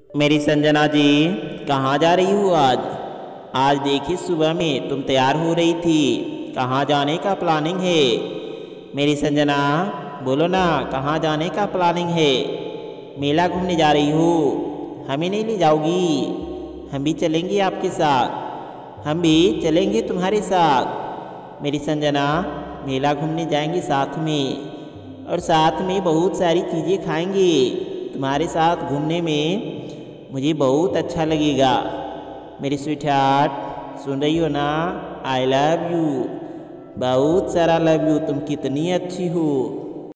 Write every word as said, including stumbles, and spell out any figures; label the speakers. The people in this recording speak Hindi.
Speaker 1: मेरी संजना जी, कहाँ जा रही हो आज? आज देखी सुबह में तुम तैयार हो रही थी। कहाँ जाने का प्लानिंग है? मेरी संजना, बोलो ना, कहाँ जाने का प्लानिंग है? मेला घूमने जा रही हो? हमें नहीं ले जाओगी? हम भी चलेंगे आपके साथ। हम भी चलेंगे तुम्हारे साथ। मेरी संजना, मेला घूमने जाएंगे साथ में, और साथ में बहुत सारी चीज़ें खाएंगे। तुम्हारे साथ घूमने में मुझे बहुत अच्छा लगेगा। मेरी स्वीट हार्ट, सुन रही हो ना? आई लव यू, बहुत सारा लव यू। तुम कितनी अच्छी हो।